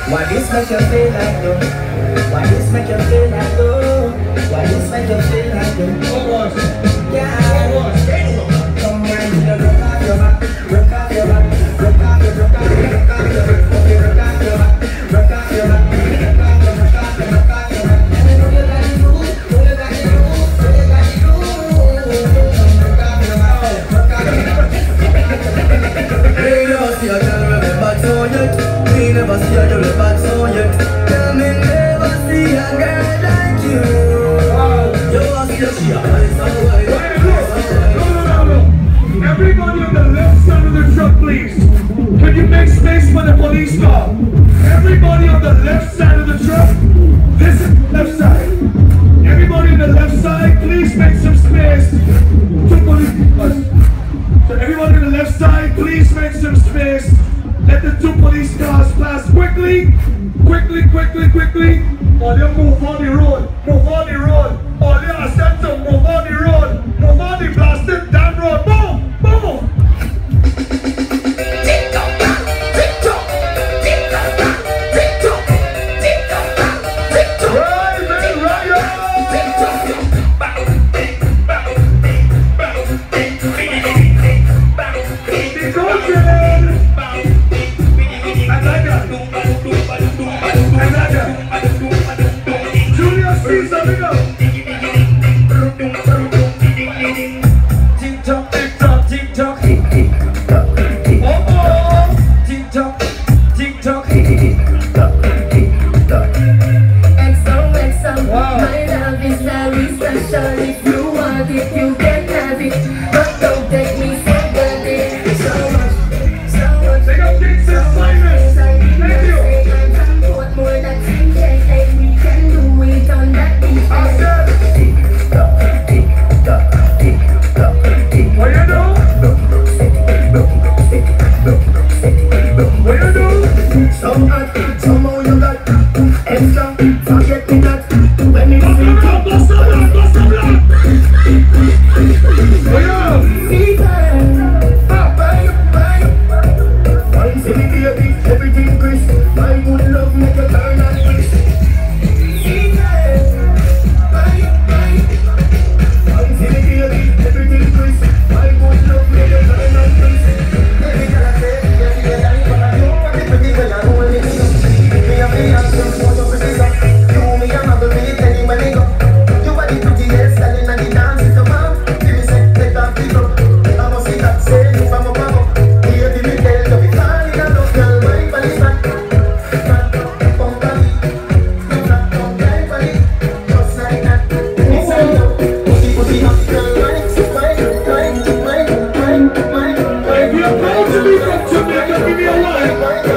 Why this make you feel like though? Why this make you feel like though? Why this make you feel like though? Yeah. Come on, you know, rock off your back, rock off your back, rock off your back, rock off your back, rock off your back, rock off your back, rock off your back. And you know you got the groove, you got the groove, you got the groove. Rock off your back, rock off your back. We never see a girl with a bad soul yet. We never see a girl with a bad soul yet. Tell me never see a girl like you. You must see a she a eyes on white. Everybody on the left side of the truck, please. Can you make space for the police car? Everybody on the left side of the truck. This is left side. Everybody on the left side, please make some space. Two police cars. So everybody on the left side, please make some space. Let the two police cars pass quickly. Quickly, quickly, quickly. Or they'll move on the road. Move on the road. Or they'll send to move on the road. Move on the blasted damn road. Boom! Boom! Give me a line.